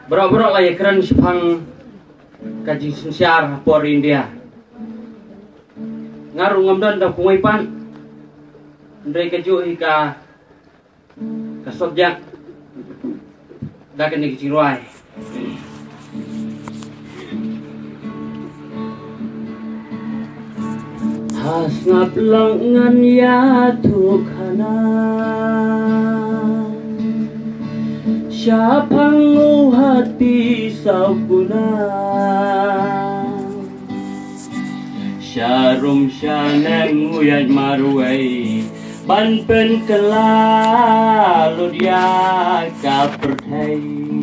Berak-berak lah ya keren sepang kaji sensiar por India. Ngaruh ngamdan tak pungai pan. Ndai kaju hika kasojak. Dah kena keciruai. Has ngap lengan ya tukhana. Siapang hati saukuna Syarum syaneng uyat maruai Ban pen kelalut ya kapertai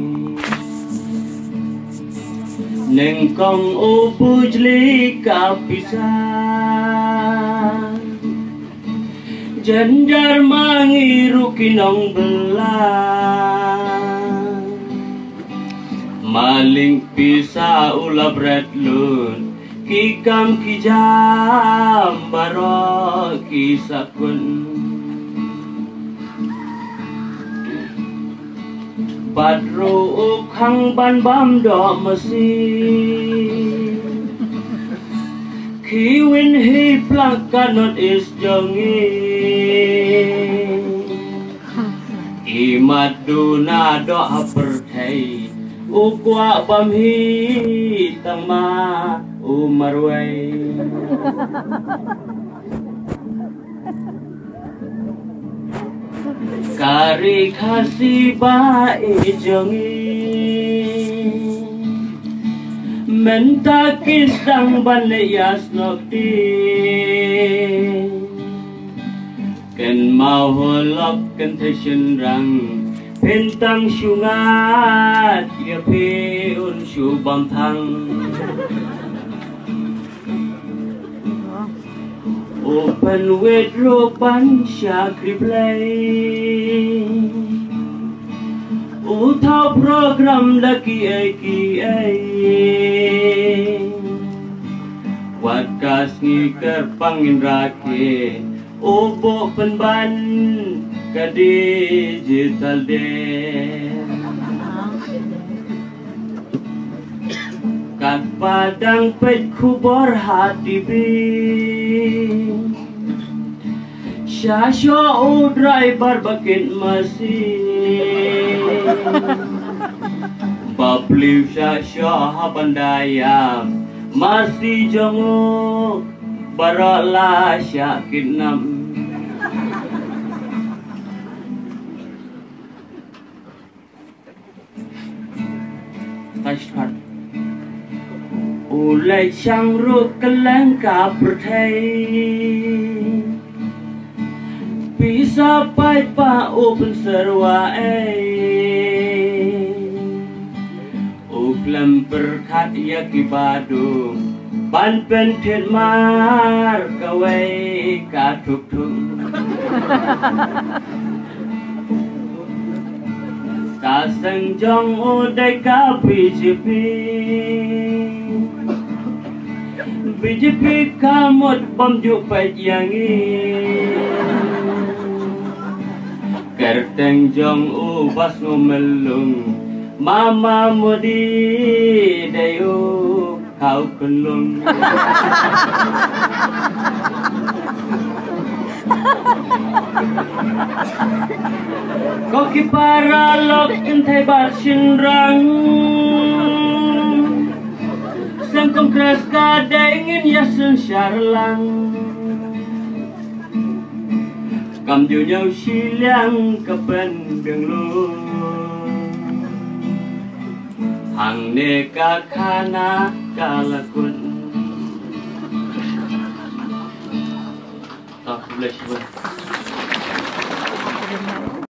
Neng kong ubujli kapisan Janjar mangiru kinong belah Maling pisa ula bret lun Kikam kijam baro kisakun Badro ukhang ban bam do mesi Kiwin hi plak kanot is jongi Imat duna do apertai Ukwa bamhi tama umarway Kari khasi ba ijongi Menta kisang banayas nokti Ken mau holok ken tesyen rang Pentang syungat ya peun syubam thang Open with ropan syakri play Utau program laki ai Wakas ngiker pangin rake Obo penban ke digital day Kat padang pet kubor hati bin Syasyo driver bakin mesin Babliw syasyo habandayam Masih jenguk Barola syakin nam Tashkar Ulai chang ruk keleng ka pertai Bisa pai pa open serwa Uklam berkat ya kibadu Ban pentet mar kawai ka tuk tuk Kaseng jong udai ka BJP kamot bamjuk pajangi Kerteng jong ubas ngomelung Mama modi dayo kau kenlung Koki para lok entai bar sinrang Sang kongres kada ingin yasun syarlang Kam nyau silang kepen denglung Hang neka kana kalakun Tak boleh